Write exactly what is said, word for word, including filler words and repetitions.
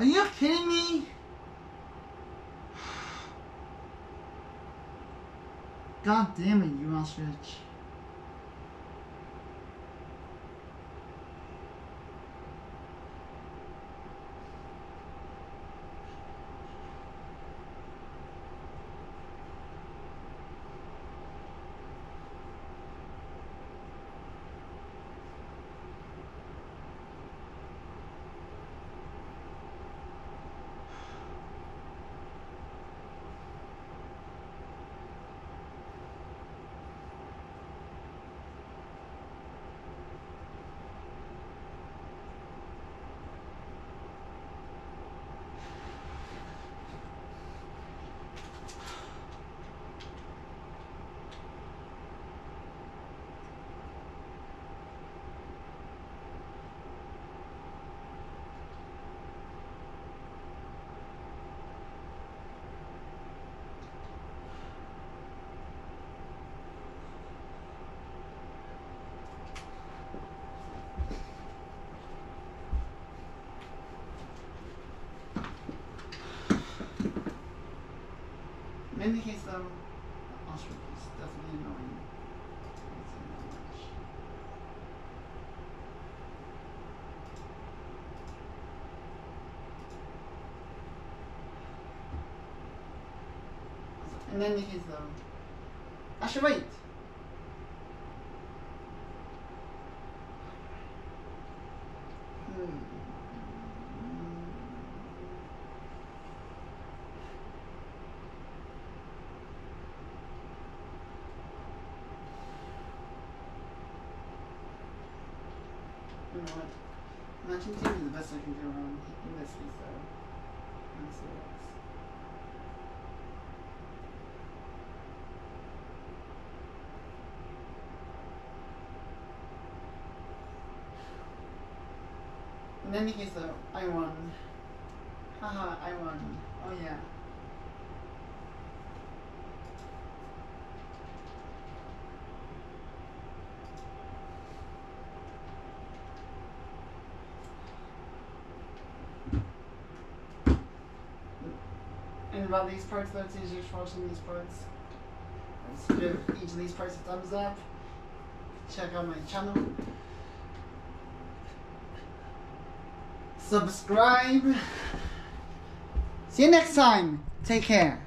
Are you kidding me? God damn it, you ostrich. In any case, though, ostrich is definitely annoying. In any case, though, I should wait. Hmm. You know what? Matching team is the best I can do around in this case, though. Let's see what else. In any case, though, I won. Haha, I won. Oh yeah. And about these parts, though, it's easier watching these parts. Let's give each of these parts a thumbs up. Check out my channel. Subscribe. See you next time. Take care.